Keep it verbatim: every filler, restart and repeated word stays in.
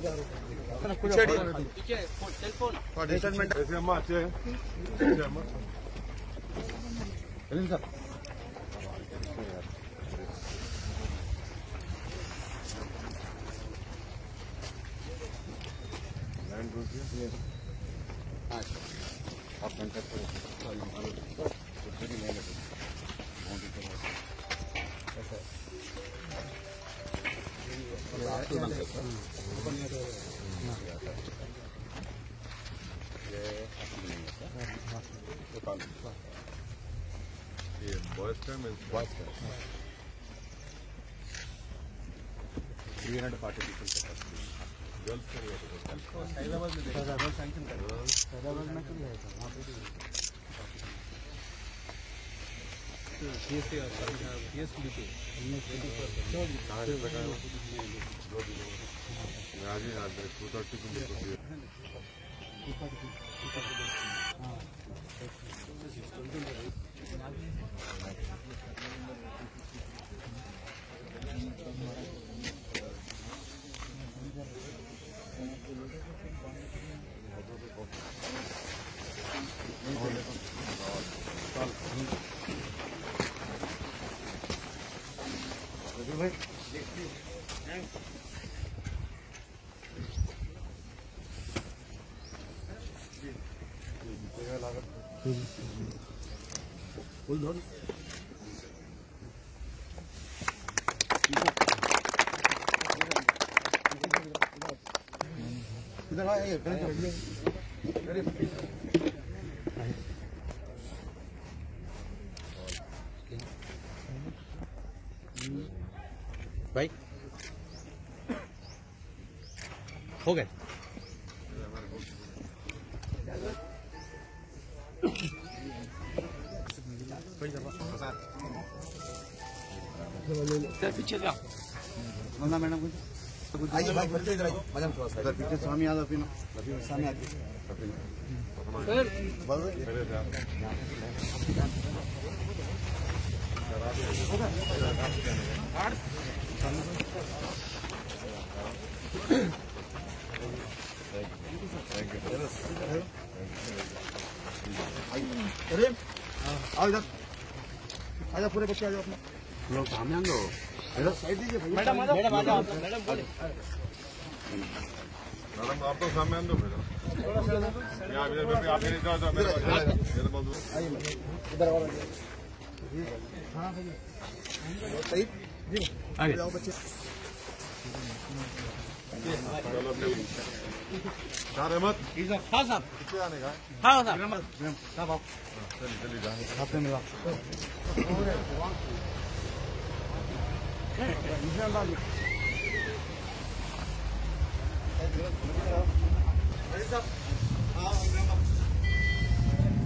boys का boys का three hundred forty people girls का हैदराबाद में हैदराबाद सैंक्शन कर हैदराबाद में क्यों है वहाँ पे सीएसटी सीएसटी पे आज ही आज टू थर्टी को फुल धोन इधर आ ये भाई हो गए पीछे जा मैडम आइए भाई इधर इधर मैडम थोड़ा सा इधर पीछे स्वामी यादव अपना सामने आके अरे आओ इधर आजा पूरे बच्चे आ जाओ अपना लोग सामने आ जाओ इधर साइड दीजिए मैडम मैडम आ जाओ मैडम बोले मैडम आप तो सामने आ जाओ थोड़ा सा यहां इधर पे आप इधर जाओ मेरे इधर बोल दो आइए इधर और हां भाई सही जी आगे जाओ बच्चे चार अहमद हाँ साहब कितने आने का हाँ साहब साहब आप चलिए चलिए जाएंगे आपने मिला साहब